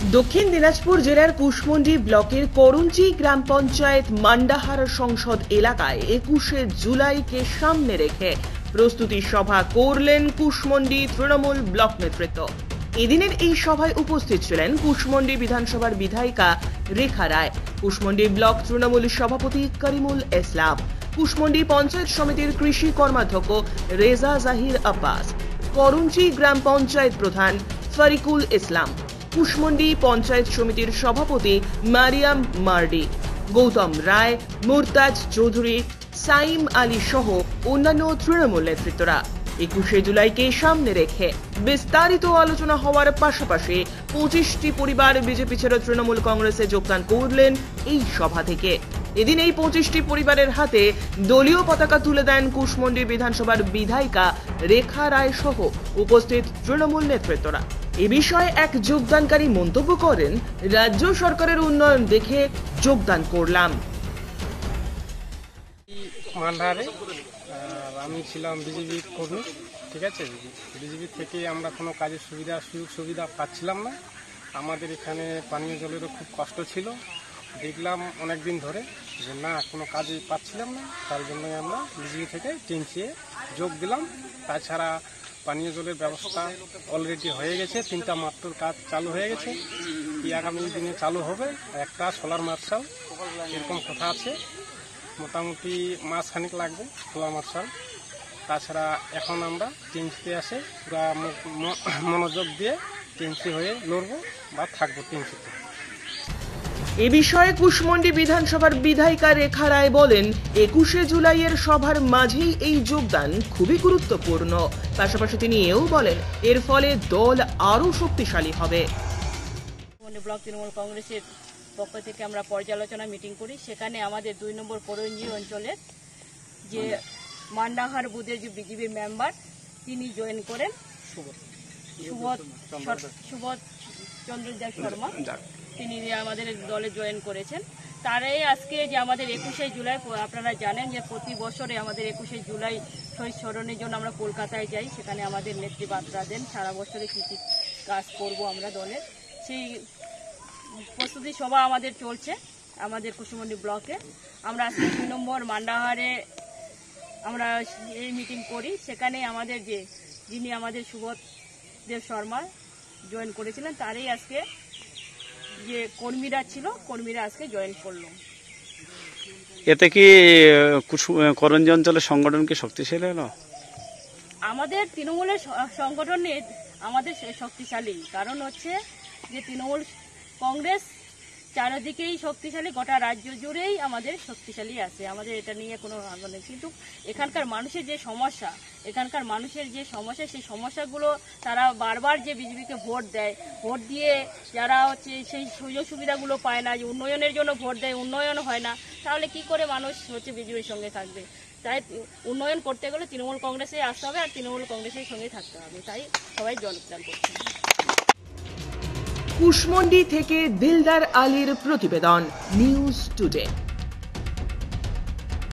দক্ষিণ দিনাজপুর জেলার কুশমন্ডি ব্লকের করঞ্চি গ্রাম পঞ্চায়েত মান্ডাহার সংসদ এলাকায় 21শে জুলাইকে সামনে রেখে প্রস্তুতি সভা করলেন কুশমন্ডি তৃণমূল ব্লক নেতৃত্ব। এদিনের এই সভায় উপস্থিত ছিলেন কুশমন্ডি বিধানসভার বিধায়িকা রেখা রায়, কুশমন্ডি ব্লক তৃণমূল সভাপতি করিমুল ইসলাম, কুশমন্ডি পঞ্চায়েত সমিতির কৃষি কর্মাধ্যক্ষ রেজা জাহির আব্বাস, করঞ্চি গ্রাম পঞ্চায়েত প্রধান ফারিকুল ইসলাম, কুশমন্ডি পঞ্চায়েত সমিতির সভাপতি মারিয়াম মার্ডি, গৌতম রায়, মুরতাজ চৌধুরী, সাইম আলী সহ অন্যান্য তৃণমূল নেতৃত্বরা। 21শে জুলাইকে সামনে রেখে বিস্তারিত আলোচনা হওয়ার পাশাপাশি 25টি পরিবার বিজেপি ছেড়ে তৃণমূল কংগ্রেসে যোগদান করলেন এই সভা থেকে। এদিন এই 25টি পরিবারের হাতে দলীয় পতাকা তুলে দেন কুশমন্ডি বিধানসভার বিধায়িকা রেখা রায় সহ উপস্থিত তৃণমূল নেতৃত্বরা। এ বিষয়ে এক যোগদানকারী মন্তব্য করেন, রাজ্য সরকারের উন্নয়ন দেখে যোগদান করলাম। মান্ডাহারে আমি ছিলাম বিজেপির কর্মী, ঠিক আছে। বিজেপি থেকে আমরা কোনো কাজের সুযোগ সুবিধা পাচ্ছিলাম না। আমাদের এখানে পানীয় জলেরও খুব কষ্ট ছিল। দেখলাম অনেক দিন ধরে যে না, কোনো কাজে পাচ্ছিলাম না, তার জন্যই আমরা বিজেপি থেকে টিএমসিএ যোগ দিলাম। তাছাড়া পানীয় জলের ব্যবস্থা অলরেডি হয়ে গেছে, 3টা মাত্র কাজ চালু হয়ে গেছে, আগামী দিনে চালু হবে। একটা সোলার মার্শাল এরকম কথা আছে, মোটামুটি মাসখানিক লাগবে সোলার মার্শাল। তাছাড়া এখন আমরা টিএমসিতে আসে পুরা মনোযোগ দিয়ে টিএমসি হয়ে লড়বো বা থাকবো টিএমসিতে। এ বিষয়ে কুশমন্ডি বিধানসভার বিধায়িকা রেখা রায় বলেন, 21শে জুলাইয়ের সভার মাঝেই এই যোগদান খুবই গুরুত্বপূর্ণ। পাশাপাশি তিনি এও বলেন, এর ফলে দল আরো শক্তিশালী হবে। ব্লক তৃণমূল কংগ্রেসের পক্ষ থেকে আমরা পর্যালোচনা মিটিং করি। সেখানে আমাদের 2 নম্বর করঞ্জি অঞ্চলের যে মান্ডাহার বুথের যে বিজেপি মেম্বার তিনি জয়েন করেন, সুবোধ চন্দ্র শর্মা, তিনি আমাদের দলে জয়েন করেছেন। তারাই আজকে যে আমাদের 21শে জুলাই, আপনারা জানেন যে প্রতি বছরে আমাদের 21শে জুলাই শহীদ স্মরণের জন্য আমরা কলকাতায় যাই, সেখানে আমাদের নেতৃবার্তা দেন সারা বছরে কী কী কাজ করব আমরা দলের। সেই প্রস্তুতি সভা আমাদের চলছে আমাদের কুশমন্ডি ব্লকে। আমরা আজকে 2 নম্বর মান্ডাহারে আমরা এই মিটিং করি। সেখানে আমাদের যিনি আমাদের সুবোধ দেব শর্মা জয়েন করেছিলেন, তারই আজকে যে কর্মীরা আজকে জয়েন করলো। এতে কি করঞ্জি অঞ্চলের সংগঠন কি শক্তিশালী হলো? আমাদের তৃণমূলের সংগঠন আমাদের শক্তিশালী, কারণ হচ্ছে যে তৃণমূল কংগ্রেস চারিদিকেই শক্তিশালী, গোটা রাজ্য জুড়েই আমাদের শক্তিশালী আছে। আমাদের এটা নিয়ে কোনো আগ্রহ নেই, কিন্তু এখানকার মানুষের যে সমস্যা, সেই সমস্যাগুলো তারা বারবার যে বিজেপিকে ভোট দেয়, ভোট দিয়ে যারা হচ্ছে সেই সুযোগ সুবিধাগুলো পায় না, যে উন্নয়নের জন্য ভোট দেয়, উন্নয়ন হয় না, তাহলে কি করে মানুষ হচ্ছে বিজেপির সঙ্গে থাকবে? তাই উন্নয়ন করতে গেলে তৃণমূল কংগ্রেসে আসতে হবে আর তৃণমূল কংগ্রেসের সঙ্গে থাকতে হবে। তাই সবাই যোগদান করছে। কুশমন্ডি থেকে দিলদার আলীর প্রতিবেদন, নিউজ টুডে।